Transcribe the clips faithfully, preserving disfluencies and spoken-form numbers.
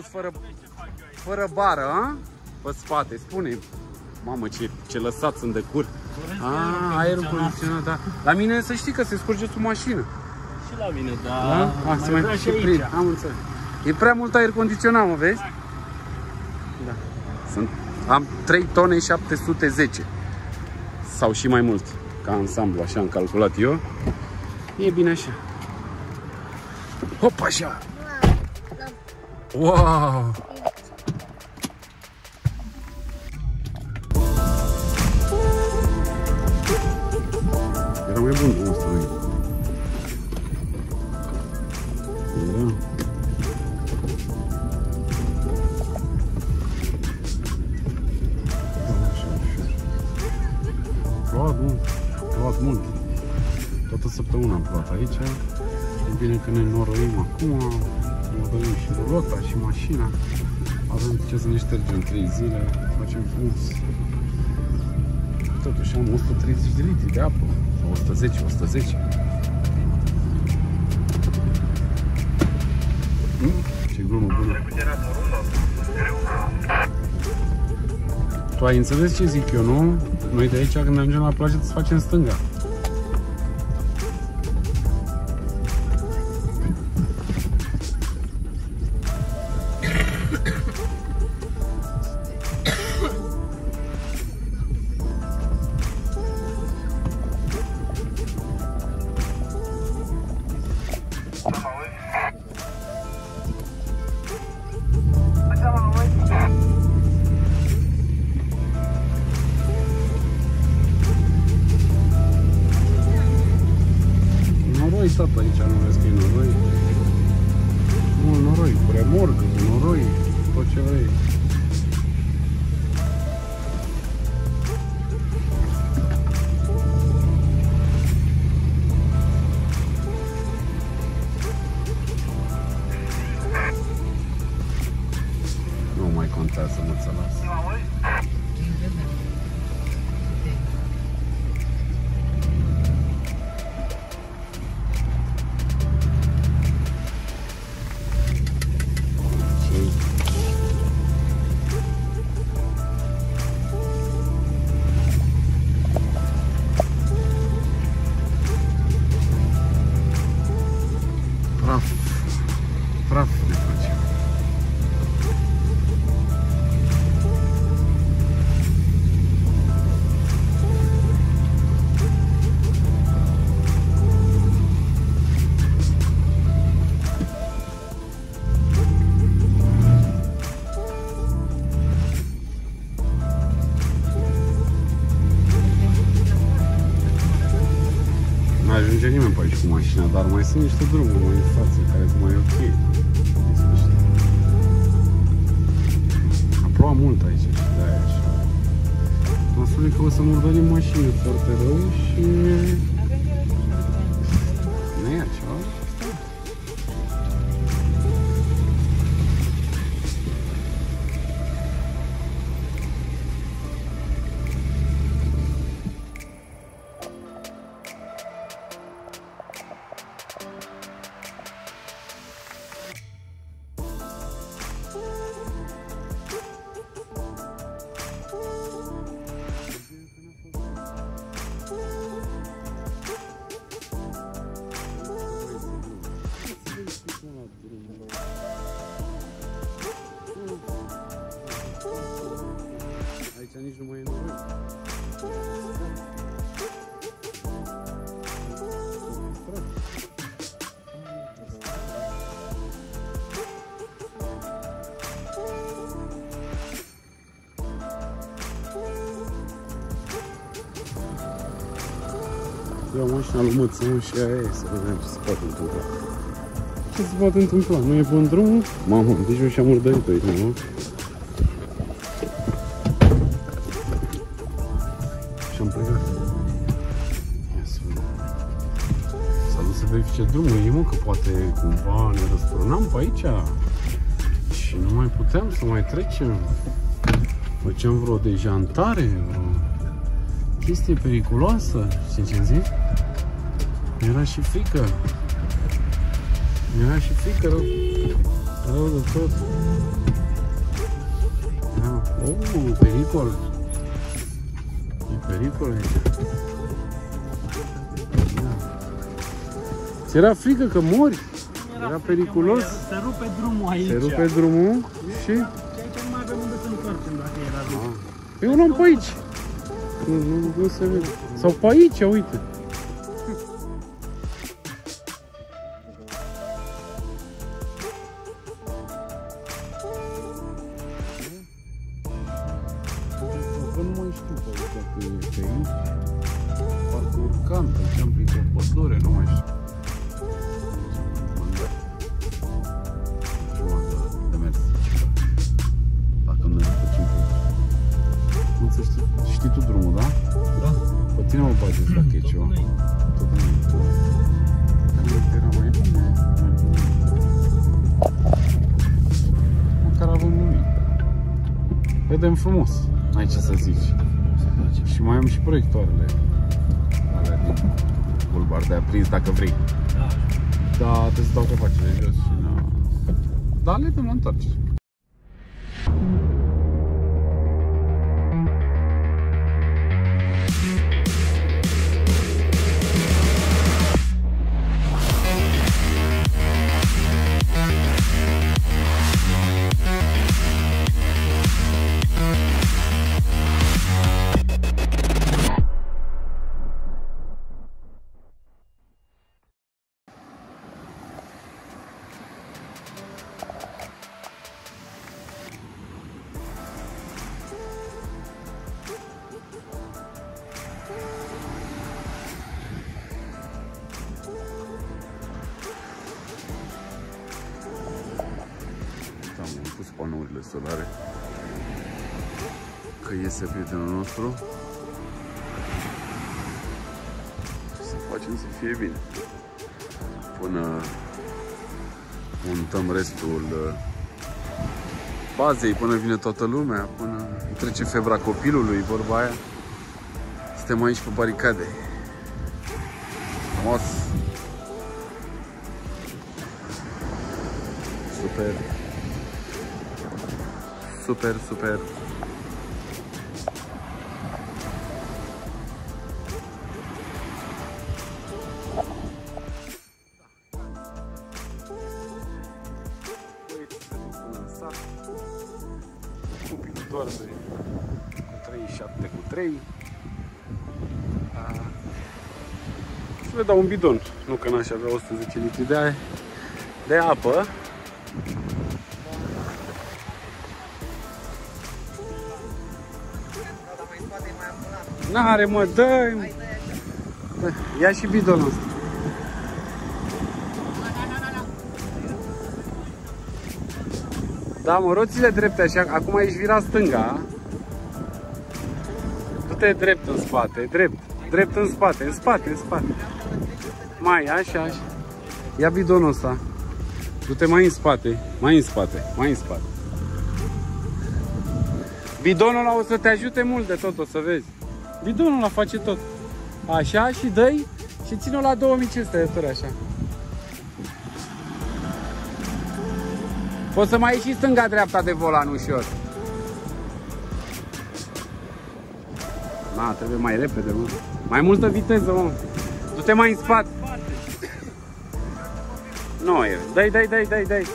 frumos, fără, fără bară, a? Pe spate, spune. Mamă, ce, ce lăsat sunt de cur. Ah, aerul condiționat, da. La mine să știi că se scurge sub mașină. Și la mine, da. Da? Ah, mai mai și prind. Am înțeles. E prea mult aer condiționat, mă, vezi? Da. Sunt, am trei tone șapte sute zece. Sau și mai mult. Ca ansamblu, așa am calculat eu. E bine așa. Hop, așa. Wow! Era mai bun drumul ăsta, noi. Da. Plouat mult, plouat mult. Toată săptămâna am plouat aici. E bine că ne noroim acum. Noroim și rulota și mașina. Avem ce să ne ștergem trei zile. Facem frumos. Totuși am o sută treizeci de litri de apă. Sau o sută zece, o sută zece. Mm? Ce glumă bună. Tu ai înțeles ce zic eu, nu? Noi de aici, când mergem la plajă, să facem stânga. Noroi, tata, aici nu vezi că e noroi. Mult noroi, cu remorcă, cu noroi, tot ce vrei. Nu mai contează, mă ți las. Praf, praf ne facem. Nu ajunge nimeni pe aici cu mașina, dar mai sunt niște drumuri mai în față care sunt mai ok. A plouat mult aici și de-aia așa. Nasul e că o să murdărim mașină foarte rău și... Nu e ceva? Aici nici nu mai e noroi. Iau mașina lui Mățău și aia e, să vedem ce se poate întâmpla. Ce se poate întâmpla? Nu e bun drumul? Mamă, deci eu și-am murdărit aici, nu? Și-am plecat. Ia să vedem. S-a dus să verifice drumul. E, mă, că poate cumva ne răsturnam pe aici. Și nu mai puteam să mai trecem. Făceam vreo dejantare, vreo chestie periculoasă. Știi ce-mi zic? Era și frică. Era și frică rău. Rău de tot. Da. Oh, pericol. E pericol aici. Da. Ți era frică că mori? Era, era periculos? Se rupe drumul aici. Se rupe drumul și... Și aici nu mai avem unde să întoarcem dacă era rupt. Păi eu n-am pe aici. Nu, nu, nu se vede. Sau pe aici, uite. Nu mai știu pe aici, pe aici. Parcă urcam, treceam prin o pădure, nu mai știu. De mers. Dacă nu ne facem pe aici. Nu să știi, știi tu drumul, da? Da. Pe tine mă bageți dacă e ceva. Tot înainte. Dar era mai bine. Măcar avem nimic. Vedem frumos. N-ai ce să zici. Și mai am și proiectoarele alea din bulbar de aprins dacă vrei. Da. Da, trebuie să dau copacele jos și na... Da, le dăm la întoarcere. Am pus panourile solare că iese prietenul nostru și să facem să fie bine până montăm restul bazei, până vine toată lumea, până trece febra copilului, vorba aia. Suntem aici pe baricade. Frumos. Super. Super, super. Copilul doarme cu treizeci și șapte cu trei. Și le dau un bidon, nu că n-aș avea o sută zece litri de, de apă. N-are, mă, dă-i! Ia și bidonul ăsta. Da, mă, roțile drepte așa, acum ești virat stânga. Du-te drept în spate, drept, drept în spate, în spate, în spate. Mai, așa, așa. Ia bidonul ăsta. Du-te mai în spate, mai în spate, mai în spate. Bidonul ăla o să te ajute mult de tot, o să vezi. Bidonul ăla face tot. Așa și dă-i și ține-o la două mii cinci sute de turi, așa. Poți să mai ieși stânga-dreapta de volan ușor. Na, trebuie mai repede, mă. Mai multă viteză, mă. Du-te mai în spate. Nu e. Dai, dai, dai, dai, dai.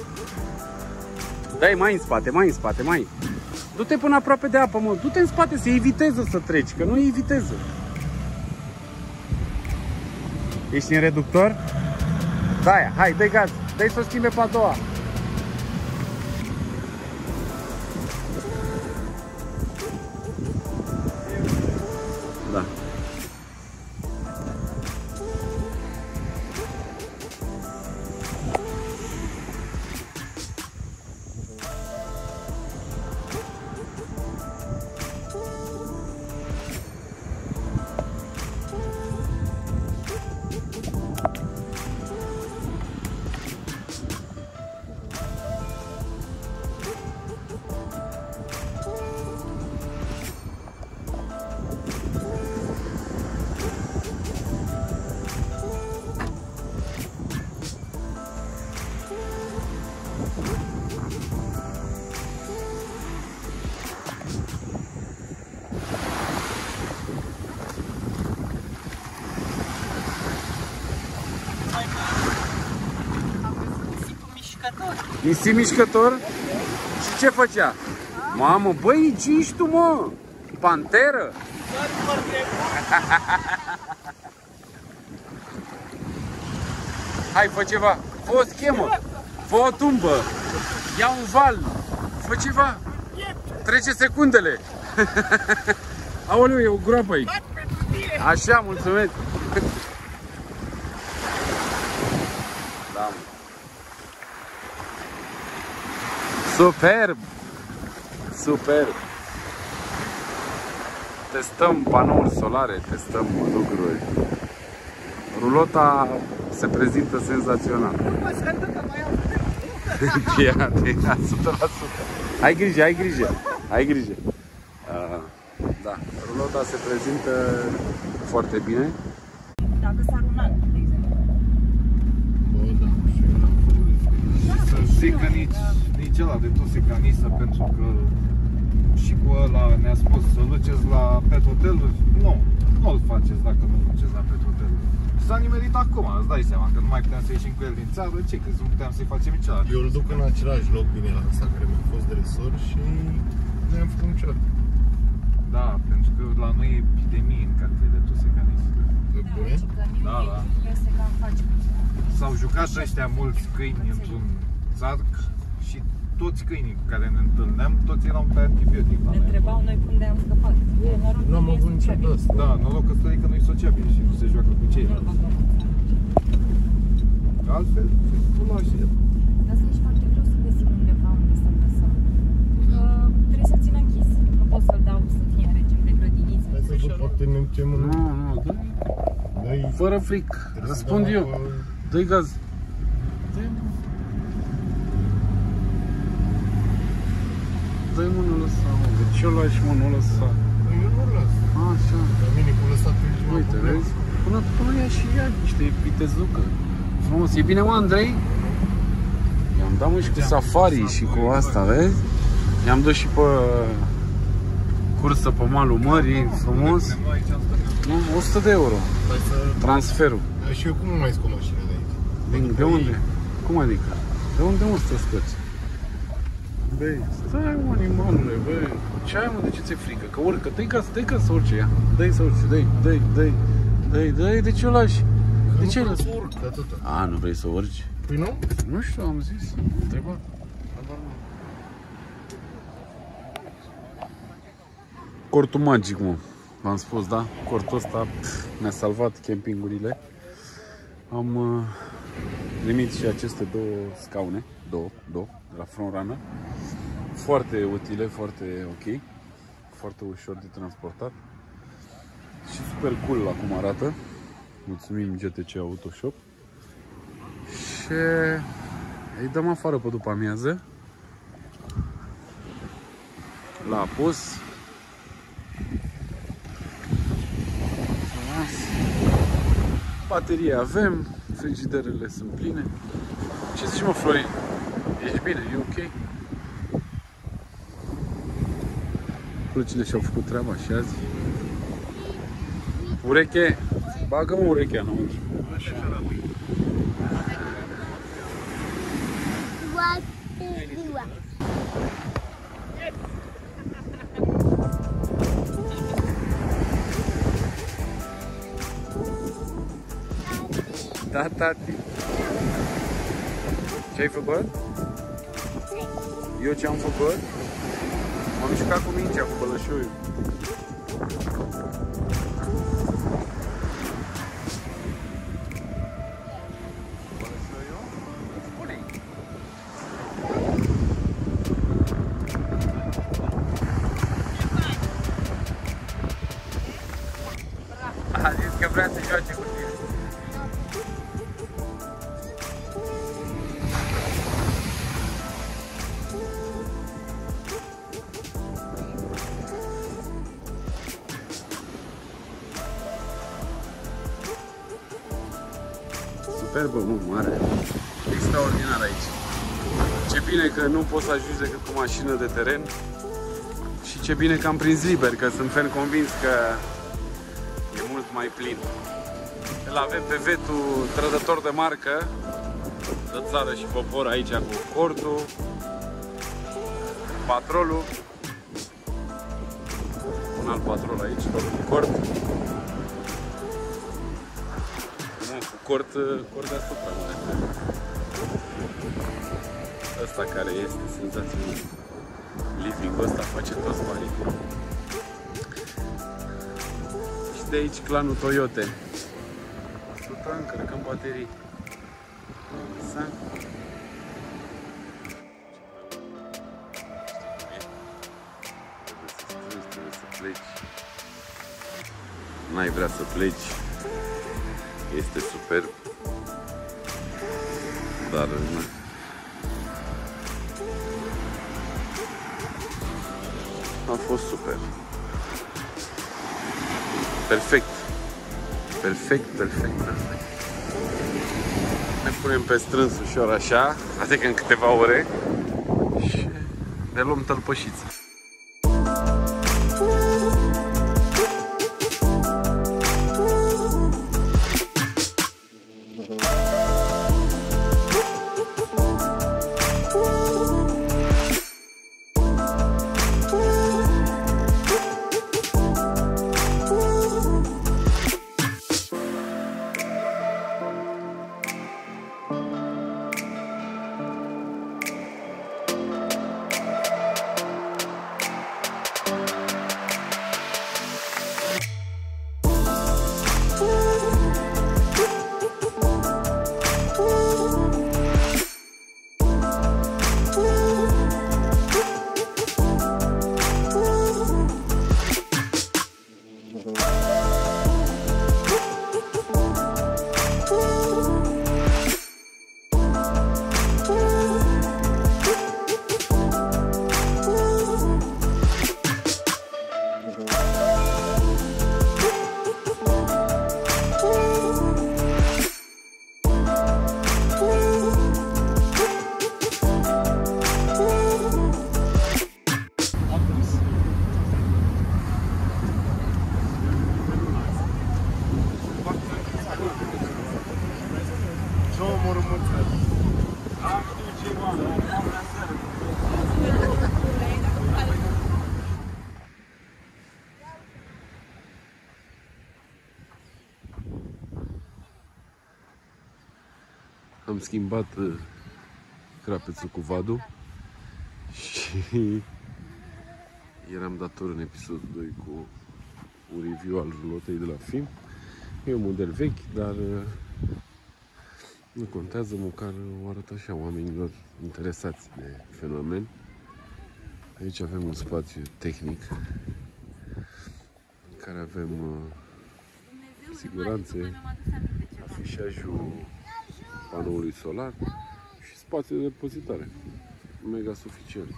Dai mai în spate, mai în spate, mai. Du-te până aproape de apă, mă. Du-te în spate să iei viteză să treci, că nu iei viteză. Ești în reductor? Da, hai, dă-i gaz. Dă-i să o schimbe pe a doua. Da. Nisip mișcător? Și ce făcea? Mamă, băi, ce ești tu, mă? Panteră? Hai, fă ceva. Fă o schemă. Fă o tumbă. Ia un val. Fă ceva. Trece secundele. Aoleu, e o groapă aici. Așa, mulțumesc. Da. Superb! Superb! Testăm panouri solare, testăm lucruri. Rulota se prezintă senzațional. o sută la sută. Hai grijă, ai grijă, ai grijă. Uh, da, rulota se prezintă foarte bine. Dacă s-ar un an, de exemplu. Bă, da, și eu n-am făcut. Să zic că nici, nici ăla de tot se canisă, pentru că și cu ăla ne-a spus să duceți la petroteluri. Nu, nu-l faceți dacă nu duceți la petroteluri. S-a nimerit acum, îți dai seama, că nu mai puteam să ieșim cu el din țară, ce, că nu puteam să-i facem niciodată. Eu îl duc în același loc din el ăsta care mi-a fost dresor și nu am făcut niciodată. Da, pentru că la noi e epidemie în cartier de tosecanism. Pe bune? Da, da. S-au jucat ăștia mulți câini într-un țarc și toți câinii cu care ne întâlneam, toți erau pe antibiotic. Ne întrebau noi cum de-am scăpat. Nu am avut niciodată asta. Da, noroc că stăi că nu-i sociabil și nu se joacă cu ceilalți. Că altfel, pula și el. Dar asta e foarte greu să găsim undeva unde să-l lăsăm. Că trebuie să țină închis. Nu pot să-l dau să fie în regim de grădiniță. Hai să văd, poate ne ducem în... Nu, nu, dă-i fără fric. Răspund eu. Dă-i gaz. Dă-i, mă. Dă-i, mă, nu lăsa, mă. De ce o lași, mă, nu lăsa? Eu nu las. Așa. La mine cu lăsat e ceva Uite, problemă. vezi? Până, până ia și ea niște vitezucă. Frumos. E bine, mă, Andrei? I-am dat, mă, și cu safari și cu asta, vezi? I-am dus și pe cursă pe malul mării, frumos. Nu, o sută de euro. Hai să... Transferul. Și eu cum nu mai scot mașina de aici? Din, de unde? Cum adică? De unde, mă, să te scoți? Băi, stai, mă, animalule, băi. Ce ai, mă, de ce ți-e frică? Că urcă, dă-i ca, dă-i ca să urce ea. Dă-i să urce, dă-i, dă-i, dă-i, dă-i, dă-i, de ce o lași? De ce ai nu lăsat? vreau să urc, atâta. A, nu vrei să urci? Păi nu? Nu știu, am zis, am întrebat. Cortul magic, mă. V-am spus, da? Cortul ăsta ne-a salvat campingurile. Am uh, primit și aceste două scaune, două, două, de la Frontrunner. Foarte utile, foarte ok. Foarte ușor de transportat. Și super cool acum arată. Mulțumim G T C Autoshop. Și îi dăm afară pe după amiază. La apus. Baterie avem, frigiderele sunt pline. Ce zici, mă, Florin? Ești bine? E ok? Plăcile și-au făcut treaba și azi. Ureche! Bagă-mă urechea înăuntru. Așa. Da, tati. Ce ai făcut? Eu ce-am făcut? M-am jucat cu mingea, cu bălășoiul. A zis că vrea să joace cu tine. Superbă, mă, mare. Extraordinar aici. Ce bine că nu poți să ajungi decât cu mașină de teren. Și ce bine că am prins liber, că sunt ferm convins că e mult mai plin. Îl avem pe Vetu, trădător de marcă, de țară și popor aici cu cortul, patrolul, un alt patrol aici, tot cu cort. Nu, cu cort, cort deasupra. Ăsta care este senzațional. Living-ul ăsta face toți banii. Și de aici clanul Toyota. Sută, încărcăm baterii. Să. Trebuie să pleci. N-ai vrea să pleci. Este superb. Dar nu. A fost super. Perfect. Perfect, perfect, perfect. Ne punem pe strâns ușor așa, adică în câteva ore și ne luăm tălpășiță. Am schimbat crapețul cu vadul și eram dator în episodul doi cu un review al rulotei de la film. E un model vechi, dar nu contează, măcar o arăt așa oamenilor interesați de fenomen. Aici avem un spațiu tehnic în care avem siguranțe, afișajul panoului solar și spațiu de depozitare. Mega suficient.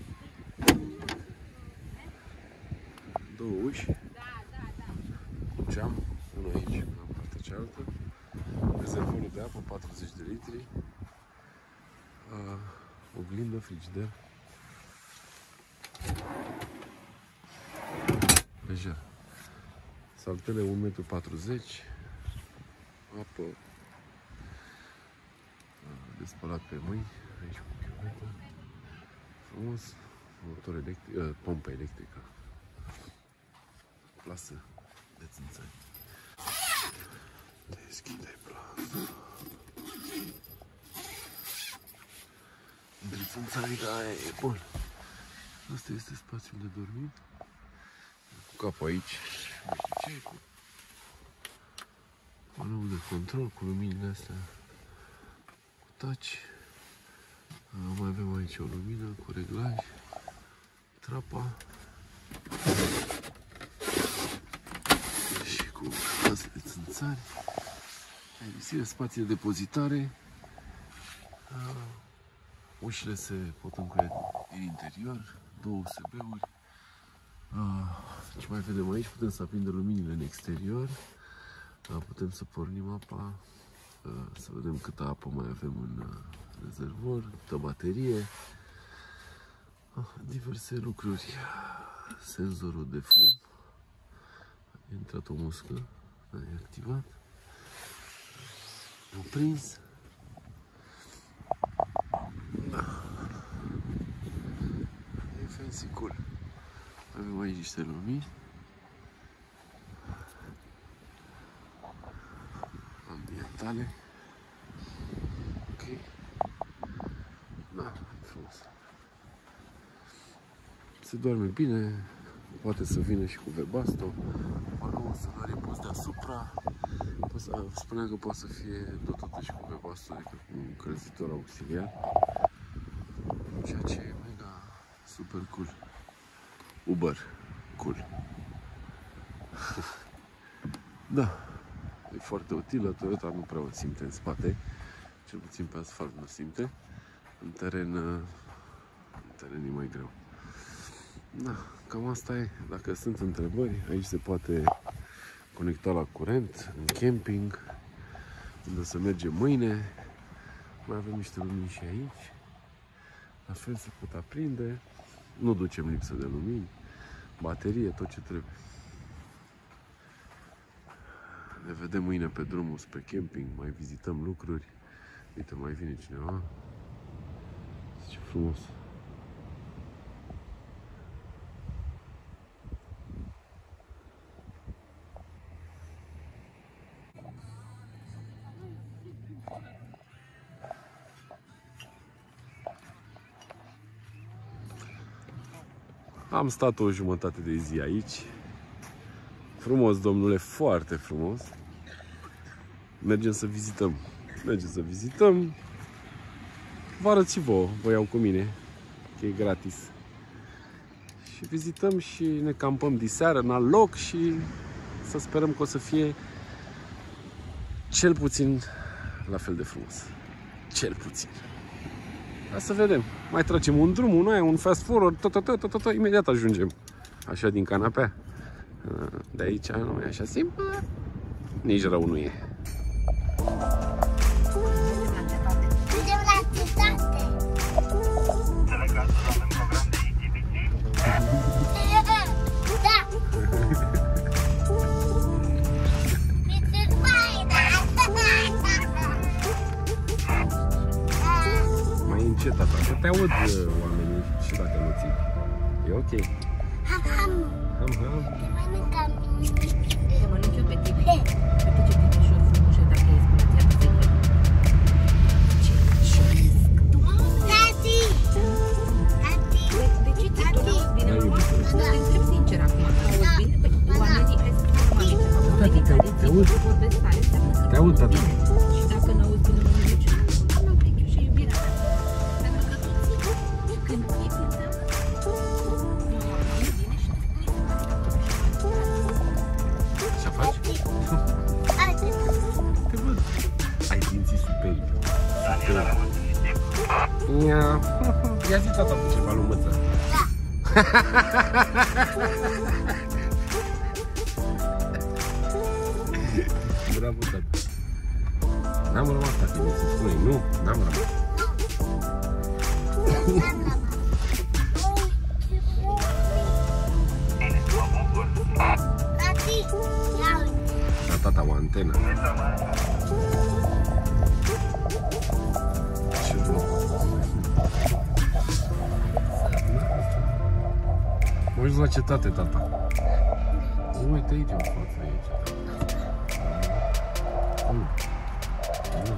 Două uși, un geam, unul aici, una în partea cealaltă, rezervorul de apă, patruzeci de litri, uh, oglindă, frigider, lejer, saltele un metru patruzeci, apă de spălat pe mâini, aici cu chiuvetă, frumos, motor electric, uh, pompă electrică, plasă de țânțari. Deschide plasă. Între țânțarii, da, e bun. Asta este spațiul de dormit. Cu capul aici, cu panoul de control, cu luminile astea, cu touch. Mai avem aici o lumină cu reglaj, trapa și cu casă de țânțari. Aerisive, spații de depozitare. Ușile se pot încuia din interior, două U S B-uri. Ce mai vedem aici? Putem să aprindem luminile în exterior. Putem să pornim apa, să vedem câtă apă mai avem în rezervor, de baterie, diverse lucruri, senzorul de fum, a intrat o muscă, e activat, am prins, da. E fancy cool. Avem aici niște lumini, ambientale. Ok. Da, frumos. Se doarme bine, poate să vină și cu Webasto. Balonul solar e pus deasupra. Spunea că poate să fie dotat și cu Webasto, adică cu un încălzitor auxiliar. Ceea ce e mega super cool. Uber cool. Da, e foarte utilă. Toyota nu prea o simte în spate, cel puțin pe asfalt nu simte. În teren, în teren e mai greu. Da, cam asta e. Dacă sunt întrebări, aici se poate conecta la curent, în camping, unde o să mergem mâine. Mai avem niște lumini și aici. La fel se pot aprinde. Nu ducem lipsă de lumini, baterie, tot ce trebuie. Ne vedem mâine pe drumul spre camping, mai vizităm lucruri. Uite, mai vine cineva. Ce frumos! Am stat o jumătate de zi aici. Frumos, domnule, foarte frumos. Mergem să vizităm. Mergem să vizităm. Vă arăt și vouă, vă iau cu mine, că e gratis. Și vizităm și ne campăm diseară în alt loc și să sperăm că o să fie cel puțin la fel de frumos. Cel puțin. Hai să vedem. Mai tragem un drum, un aia, un fast forward, tot, tot, tot, tot, tot, imediat ajungem. Așa din canapea. De aici nu e așa simplu. Nici rău nu e. Mergem la cetate. Înțelegați să avem program de activity? Da. Este faină. Mai încet, tata, să te aud oamenii și dacă nu ții. E ok. Ham, ham. Ham, ham. Te mănâncăm. Te mănânc eu pe tine. Uite ce pitișor frumos e dacă e spălăția de veche. Ce cioresc, Doamne! Tati. Tati. De ce ți-e tot auzi bine, Hai, mama? iubire. Te întreb sincer acum, te auzi bine? Păi oamenii, hai să fim oameni. Oamenii te care aud, te țin aud. că vorbesc tare, înseamnă că Te aud, te tata. bine. Și dacă n-auzi bine, mă zice, nu aplic eu și iubirea mea. Pentru că tu ții când ții, înseamnă că nu auzi bine și Ce faci? Tati. Te văd. Ai dinții superbi. Ia. Ia zi, tata, cu ceva lumăță. Bravo, tata. N-am rămas, tati, mi se spune. Nu, n-am rămas. Tati. Ia uite. Da, tata, o antenă. Ce rău. Mă ajung la cetate, tata. Uite aici, în față, aici. Mm. Frumos.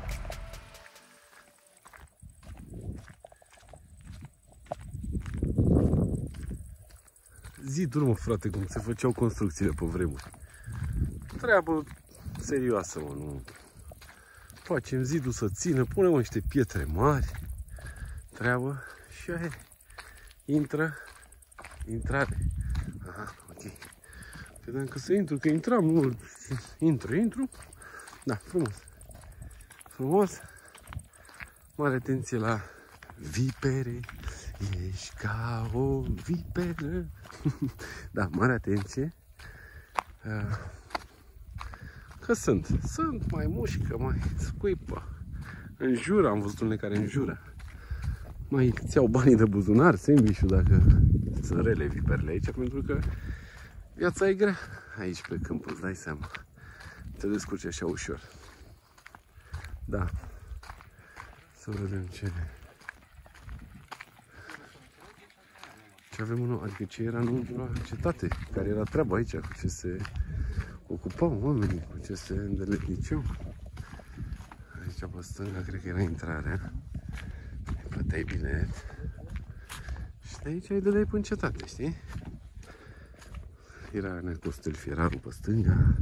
Zi, urmă, frate, cum se făceau construcțiile pe vremuri. Treabă serioasă, mă, nu. Facem zidul să țină, punem niște pietre mari. Treabă și aia. Intră, intrare. Aha, ok. Credeam că să intru, că intram, nu. Intru, intru. Da, frumos. Frumos. Mare atenție la vipere. Ești ca o viperă. Da, mare atenție. Că sunt. Sunt mai mușcă, mai scuipă. Înjură, am văzut unele care înjură. Mai îți iau banii de buzunar, sandwich-ul, dacă sunt rele viperele aici, pentru că viața e grea aici pe câmp, îți dai seama. Te descurci așa ușor. Da. Să vedem ce... Ce avem în nou, adică ce era în la cetate, care era treaba aici, cu ce se ocupau oamenii, cu ce se îndeletniceau. Aici pe stânga cred că era intrarea. Plăteai bilet. Și de aici îi dădeai până în cetate, știi? Era Necostel Fieraru pe stânga.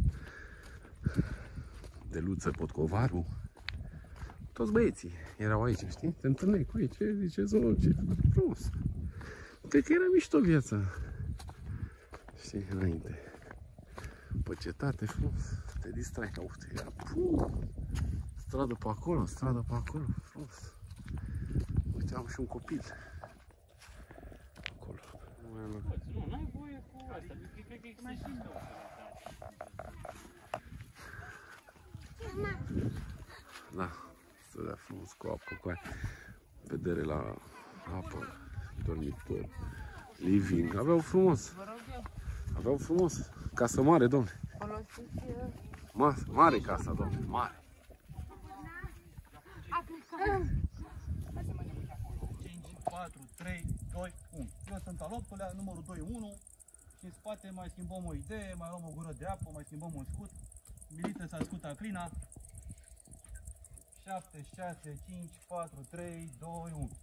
Deluță Potcovaru. Toți băieții erau aici, știi? Te întâlneai cu ei, ce ziceți, o, ce frumos. Cred că era mișto viața. Știi, înainte. Pe cetate, frumos. Te distrai, că uite, era puh, stradă pe acolo, stradă pe acolo, frumos. Uite, am și un copil. Acolo. Nu, n-ai voie cu asta, cred că e mai simplu. Da, stădea frumos cu apă, cu aia. Vedere la apă, dormitor, living. Aveau frumos. Aveau frumos. Casă mare, domne. Ma mare casa, domne, mare. cinci, patru, trei, doi, unu. Eu sunt al optulea, numărul doi unu. Și în spate mai schimbăm o idee, mai luăm o gură de apă, mai schimbăm un scut. Milită să ascultă Clina. șapte, șase, cinci, patru, trei, doi, unu.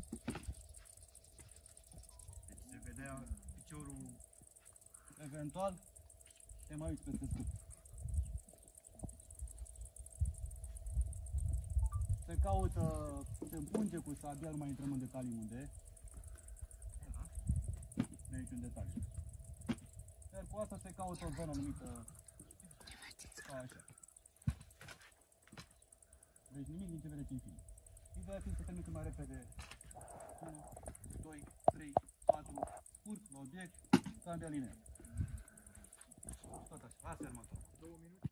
Deci se vedea piciorul eventual. Te mai uiți peste scut. Se caută, se împunge cu sabia, nu mai intrăm în detalii unde. Nu e niciun detaliu. Iar cu asta se caută o zonă numită așa. Deci nimic din ce vedeți în film. Ideea fiind să termin cât mai repede. unu, doi, trei, patru, scurt, la obiect, sabia lineară. Tot așa, asta e următorul. două minute.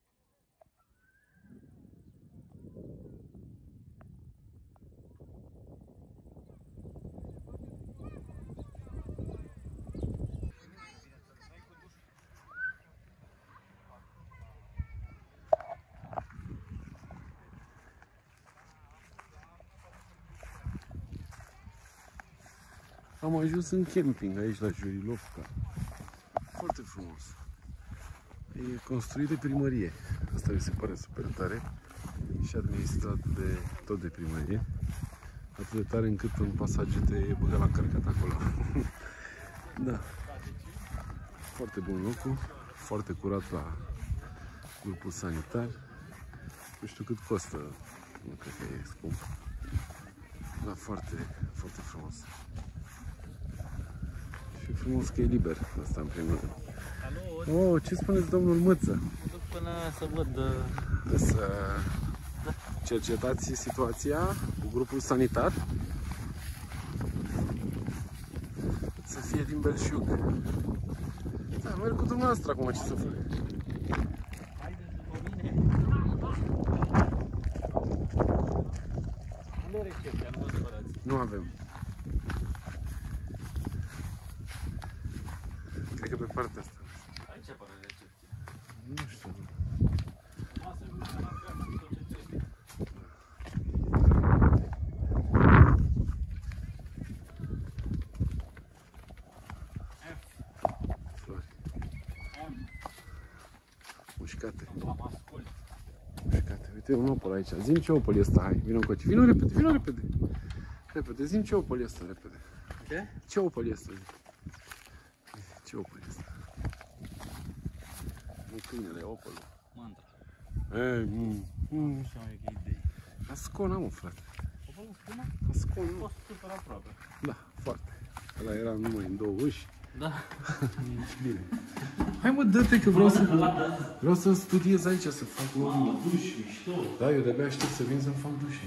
Am ajuns în camping aici la Jurilovca. Foarte frumos. E construit de primărie. Asta mi se pare super tare. Și administrat de tot de primărie. Atât de tare încât în pasaje te băga la încărcat acolo. Da. Foarte bun locul. Foarte curat la grupul sanitar. Nu știu cât costă. Nu cred că e scump. Dar foarte, foarte frumos. Și frumos că e liber. Asta în primul rând. Alo, Oh, ce spuneți, domnul Măță? duc până să văd... Uh... Să cercetați situația cu grupul sanitar. Să fie din belșug. Da, merg cu dumneavoastră acum, ce să fac? Haideți după mine. Unde o recepție? Nu vă supărați. Nu avem. Cred că pe partea asta. Aici apare recepție. Nu știu. Masă, la casă, tot ce trebuie. Flori. M. Mușcate. Am ascult. Mușcate. Uite un opăl aici. Zi-mi ce opăl e ăsta, hai. Vino încoace. Vino repede, vino repede. Repede, zi-mi ce opăl e ăsta, repede. Ce? Ce opăl e ăsta, zi. Ce opăl e ăsta? Nu câinele, opălul. Mantra. E, mm, mm. Așa e că idei. Ascona, mă, frate. Opalul spune? Ascona, A mă. fost super aproape. Da, foarte. Ăla era numai în două uși. Da. Bine. Hai mă, dă-te că vreau să... Vreau să studiez aici, să fac un... Mamă, duș, mișto. Da, eu de-abia aștept să vin să-mi fac dușe.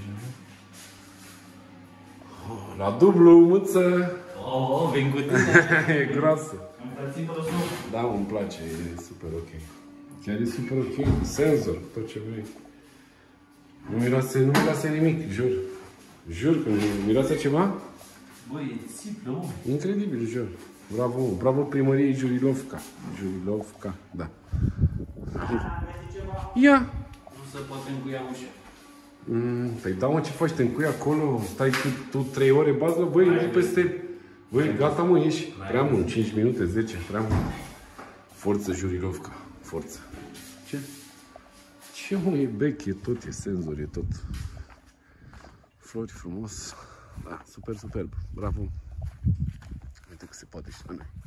Oh, la dublu, mâță! Oh, vin cu tine. E groasă. Îmi fără snow. Da, mă, îmi place, e super ok. Chiar e super ok. Senzor, tot ce vrei. Nu miroase, nu miroase nimic, jur. Jur că nu miroase ceva? Băi, e țiplă, mă. Incredibil, jur. Bravo, mă. Bravo primăriei Jurilovca. Jurilovca, da. Ia! Nu se poate încuia ușa. Mm, păi da, mă, ce faci? Te încui acolo? Stai tu, tu trei ore bază? Băi, nu peste... Băi, gata, mă, ieși. Prea mult, cinci minute, zece, prea mult. Forță, Jurilovca. Forță. Ce? Ce, mă, e bec, e tot, e senzor, e tot. Flori frumos. Da, super, superb. Bravo. Uite că se poate și la noi.